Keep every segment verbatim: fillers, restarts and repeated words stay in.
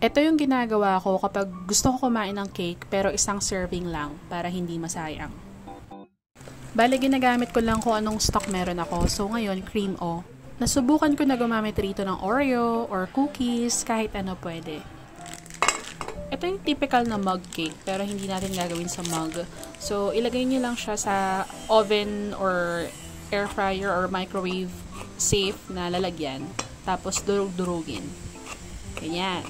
Ito yung ginagawa ko kapag gusto ko kumain ng cake pero isang serving lang para hindi masayang. Bale, ginagamit ko lang kung anong stock meron ako. So ngayon, cream o. Nasubukan ko na gumamit rito ng Oreo or cookies, kahit ano pwede. Ito yung typical na mug cake pero hindi natin gagawin sa mug. So ilagay niyo lang siya sa oven or air fryer or microwave safe na lalagyan. Tapos durug-durugin. Ganyan.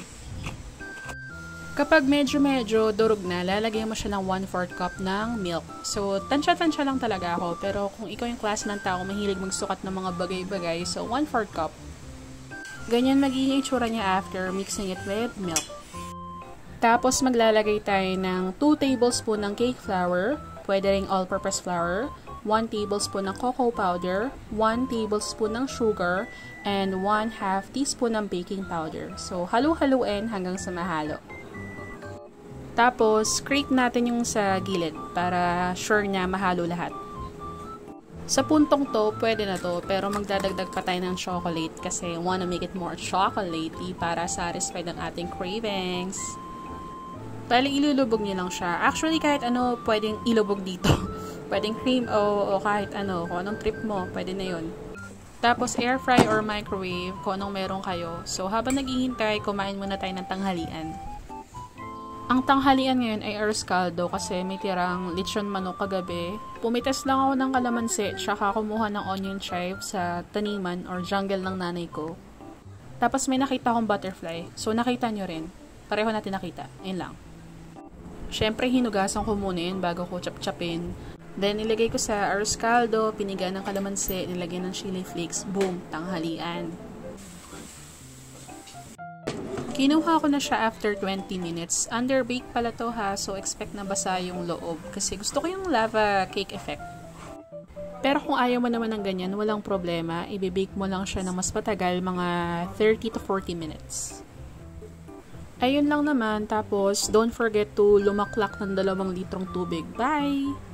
Kapag medyo-medyo durog na, lalagay mo siya ng one fourth cup ng milk. So, tansya-tansya lang talaga ako. Pero kung ikaw yung class ng tao, mahilig magsukat ng mga bagay-bagay, so one fourth cup. Ganyan magiging itsura niya after mixing it with milk. Tapos, maglalagay tayo ng two tablespoon ng cake flour, pwede ring all-purpose flour, one tablespoon ng cocoa powder, one tablespoon ng sugar, and one half teaspoon ng baking powder. So, halu-haluin hanggang sa mahalo. Tapos, scrape natin yung sa gilid para sure niya mahalo lahat. Sa puntong to, pwede na to, pero magdadagdag pa tayo ng chocolate kasi wanna make it more chocolatey para satisfy ang ating cravings. Bali, ilulubog niyo lang siya. Actually, kahit ano, pwedeng ilubog dito. Pwedeng cream o, o kahit ano, kung anong trip mo, pwede na yun. Tapos, air fry or microwave, kung anong meron kayo. So, habang naghihintay, kumain muna tayo ng tanghalian. Ang tanghalian ngayon ay arroz caldo kasi may tirang lechon manok kagabi. Pumitas lang ako ng kalamansi tsaka kumuha ng onion chive sa taniman or jungle ng nanay ko. Tapos may nakita akong butterfly. So nakita nyo rin. Pareho natin nakita. Ayun lang. Syempre hinugasan ko muna yun bago ko chop-chopin. Then ilagay ko sa arroz caldo, piniga ng kalamansi, nilagyan ng chili flakes. Boom! Tanghalian. Kinuha ko na siya after twenty minutes. Under-bake pala to ha, so expect na basa yung loob. Kasi gusto ko yung lava cake effect. Pero kung ayaw mo naman ng ganyan, walang problema. I-bake mo lang siya ng mas matagal, mga thirty to forty minutes. Ayun lang naman. Tapos, don't forget to lumaklak ng dalawang litrong tubig. Bye!